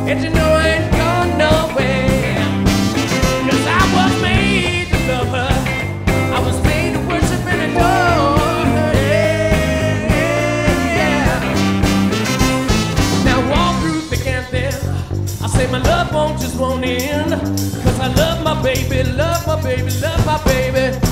And you know I ain't going nowhere. 'Cause I was made to love her. I was made to worship and adore her. Yeah. Now all through the anthem, I say my love won't end. 'Cause I love my baby, love my baby, love my baby.